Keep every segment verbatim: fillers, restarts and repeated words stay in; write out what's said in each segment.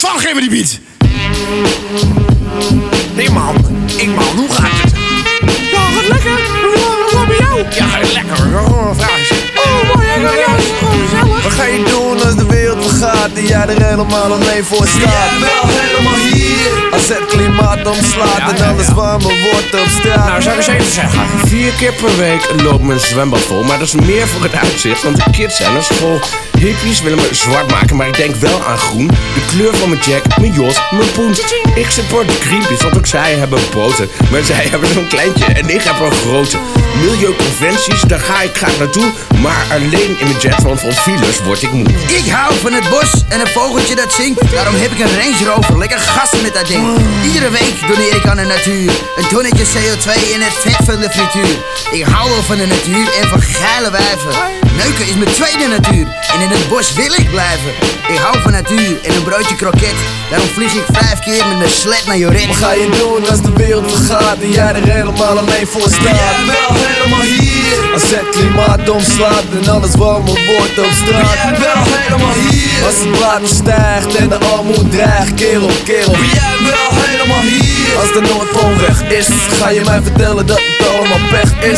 Twan, geef me die beat! Nee man, ik man, hoe gaat het? Ja, gaat lekker. Hoe gaat het bij jou? Ja, gaat lekker. Oh, vraag eens. Oh, mooi. Ja, ja, is gewoon gezellig. Wat ga je doen als de wereld vergaat en jij er helemaal alleen voor staat? Jij wel helemaal hier. Als het klimaat omslaat Ja, en ja, alles ja. warmer wordt op straat. Nou, zou ik eens even zeggen. Vier keer per week loopt mijn zwembad vol, maar dat is meer voor het uitzicht. Want de kids zijn naar school. Hippies willen me zwart maken, maar ik denk wel aan groen. De kleur van mijn jack, mijn jas, mijn poen. Ik support de Greenpeace, want ook zij hebben boten. Maar zij hebben zo'n kleintje en ik heb een grote. Milieuconventies, daar ga ik graag naartoe. Maar alleen in mijn jet, want van files word ik moe. Ik hou van het bos en een vogeltje dat zingt. Daarom heb ik een Range Rover, lekker gassen met dat ding. Iedere week doneer ik aan de natuur. Een tonnetje C O twee in het vet van de frituur. Ik hou wel van de natuur en van geile wijven. Neuken is mijn tweede natuur en in het bos wil ik blijven. Ik hou van natuur en een broodje kroket. Daarom vlieg ik vijf keer met mijn sled naar Joret. Wat ga je doen als de wereld vergaat en jij er helemaal alleen voor staat? Jij wel helemaal hier. Als het klimaat omslaat en alles warmer wordt op straat. Jij wel helemaal hier. Als het water stijgt en de armoede dreigt, kerel, kerel. Jij wel helemaal hier. Als de Noordpool weg is, ga je mij vertellen dat het allemaal pech is.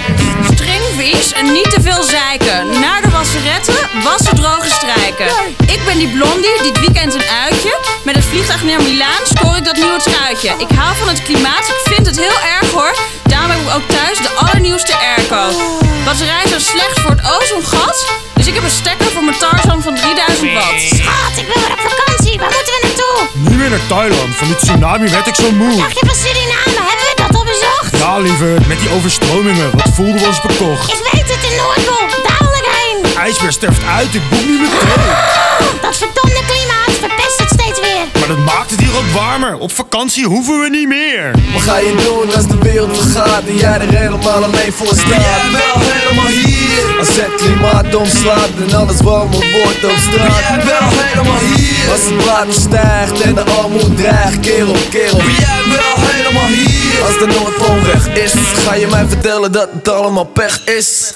Stringvies en niet te veel zeiken. Naar de wasseretten, wassen droge strijken. Ik ben die blondie, dit weekend een uitje. Met het vliegtuig naar Milaan scoor ik dat nieuwe truitje. Ik hou van het klimaat, ik vind het heel erg hoor. Daarom heb ik ook thuis de allernieuwste airco. Batterijen zijn slecht voor het ozongat. Dus ik heb een stekker voor mijn Tarzan van drieduizend watt. Schat, ik wil weer op vakantie. Waar moeten we naartoe? Nu weer naar Thailand. Van die tsunami werd ik zo moe. Dacht je van Suriname? Hebben we dat al bezocht? Ja, liever. Met die overstromingen. Wat voelden we ons bekocht? Ik weet het, de Noordpool. Dadelijk heen. IJsbeer sterft uit. Ik boek niet meteen. Dat verdomde klimaat verpest het steeds weer. Maar dat maakt het hier ook warmer. Op vakantie hoeven we niet meer. Wat ga je doen als de wereld vergaat en jij er helemaal alleen voor staat? Jij wel helemaal hier. Als het klimaat omslaat en alles warmer wordt op straat. Jij wel helemaal hier. Als het water stijgt en de armoede dreigt, kerel, kerel. Jij wel helemaal hier. Als de Noordpool weg is, ga je mij vertellen dat het allemaal pech is.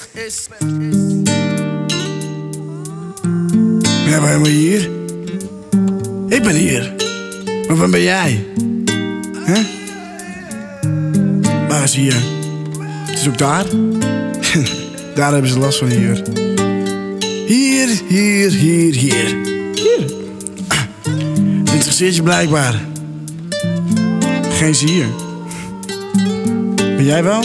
Ben jij wel helemaal hier? Ik ben hier. Maar waar ben jij? Hè? Waar is hier? Het is ook daar. Daar hebben ze last van hier. Hier, hier, hier, hier. Hier. Het interesseert je blijkbaar. Geen zier. Ben jij wel?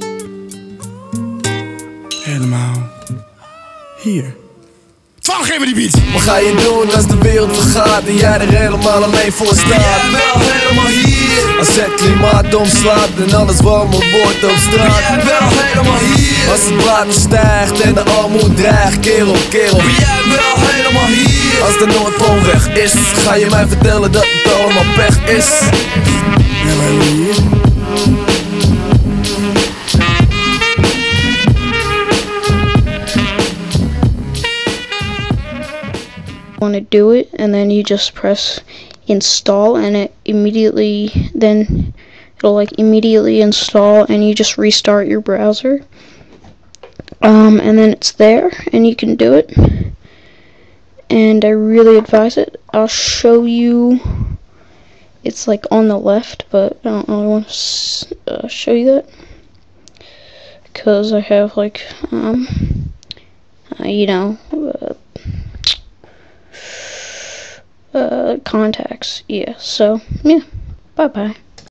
Helemaal. Hier. Twan, geef me die beat! Wat ga je doen als de wereld vergaat en jij er helemaal alleen voor staat? Jij wel helemaal hier. Als het klimaat omslaat en alles warmer wordt op straat. Jij wel helemaal hier. Als het water stijgt en de armoede dreigt, kerel, kerel. Jij wel helemaal hier. Als de Noordpool weg is, ga je mij vertellen dat het allemaal pech is. Ben jij wel helemaal hier? Want to do it, and then you just press install and it immediately then it'll like immediately install and you just restart your browser, um, and then it's there and you can do it, and I really advise it. I'll show you. It's like on the left, but I don't really want to uh, show you that because I have like um uh, you know uh, Uh, contacts, yeah, so, yeah, bye-bye.